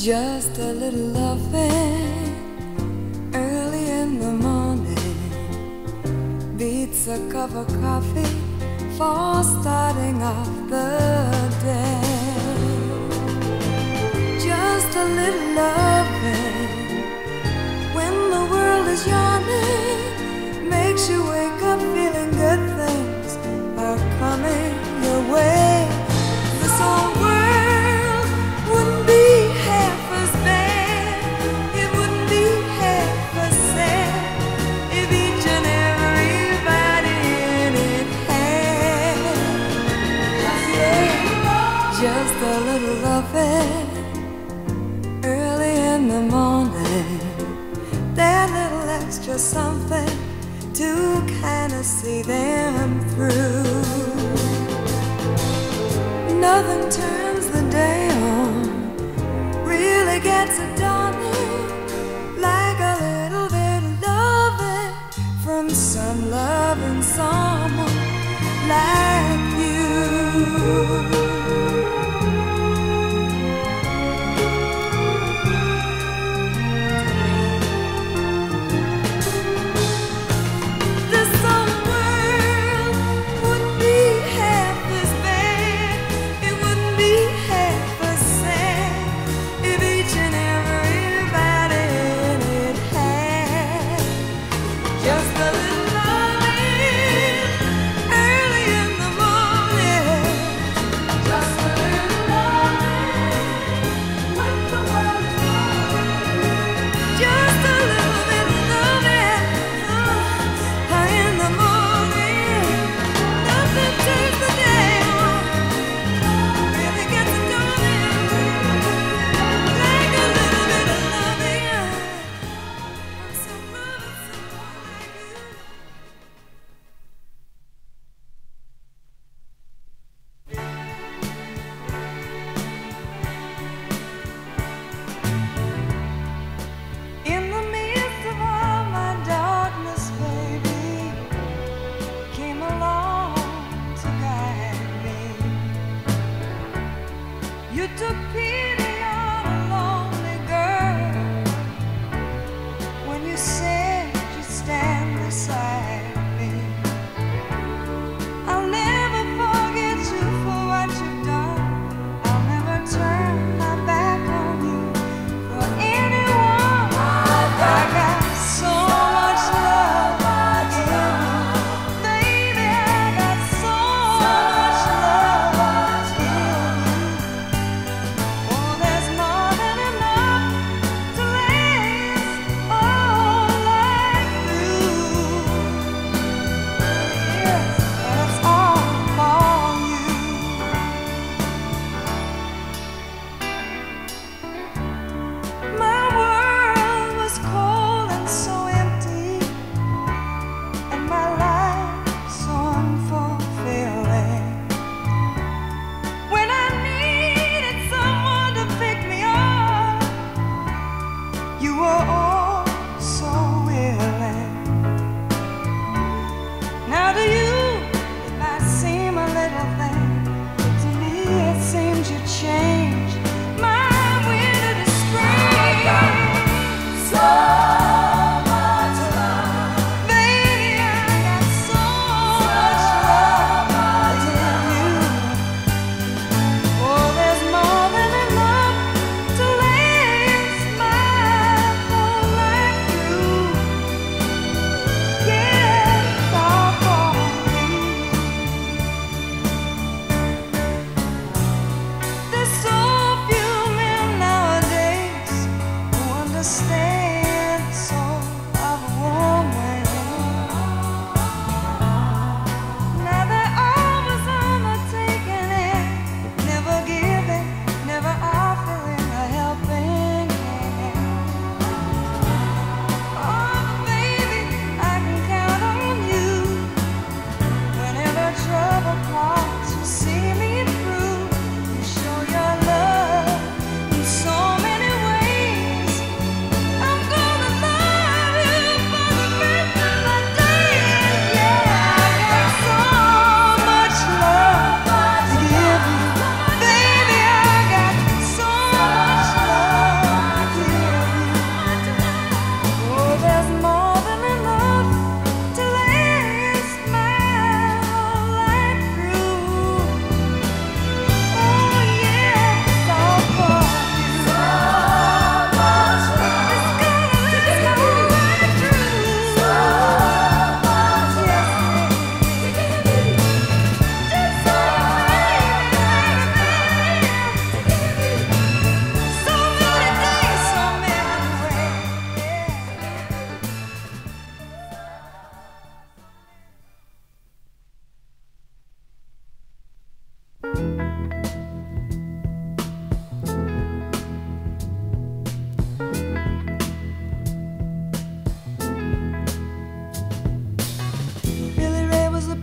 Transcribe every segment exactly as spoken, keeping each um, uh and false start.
Just a little loving early in the morning beats a cup of coffee for starting off the day. Just a little loving when the world is yawning makes you wake up feeling good things are coming your way. This whole world wouldn't be half as bad, it wouldn't be half as sad if each and everybody in it had, yeah, just a little loving early in the morning, that little extra something to kind of see them through. Nothing turns the day on, really gets it done like a little bit of loving from some loving someone like you.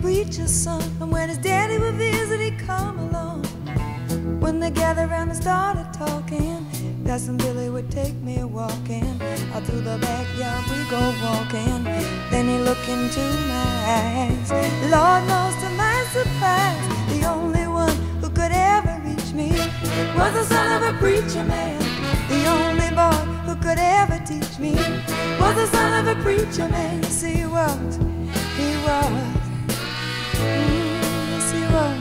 preacher's son, and when his daddy would visit, he'd come along. When they gathered around and started talking, Cousin Billy would take me walking. Out through the backyard we go walking. Then he looked into my eyes. Lord knows to my surprise, the only one who could ever reach me was the son of a preacher man. The only boy who could ever teach me was the son of a preacher man. Yes, he was, he was, mm, yes, he was.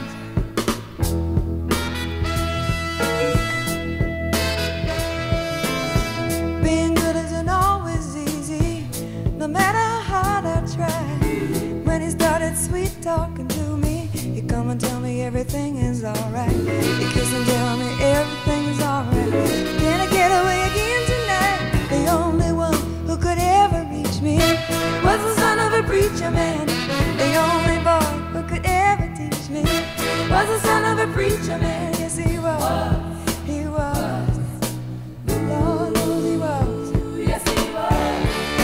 Being good isn't always easy, no matter how hard I try. When he started sweet talking to me, he'd come and tell me everything is alright. He'd kiss and tell me everything is alright. Can I get away again tonight? The only one who could ever reach me was the son of a preacher man. The only boy who could ever teach me was the son of a preacher man. Yes, he was, he was. Lord knows he was. Yes, he was.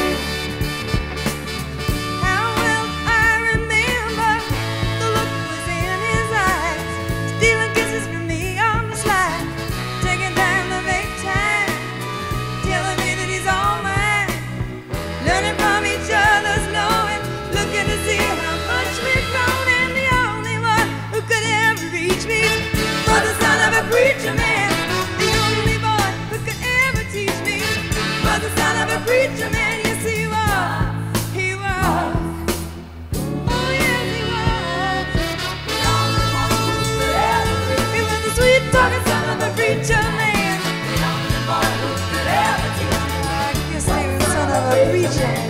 How well I remember the look was in his eyes, stealing kisses from me on the slide, taking time to make time, telling me that he's all mine, learning from each other's knowing, looking to see how much we've grown. And the only one who could ever reach me was the son of a preacher man. The only boy who could ever teach me was the son of a preacher man. Yes, he was, he was. Oh, yes, he was. The only one who could ever reach me. He was the sweet talking son of a preacher man. The only boy who could ever teach me. I guess he was the son of a preacher man.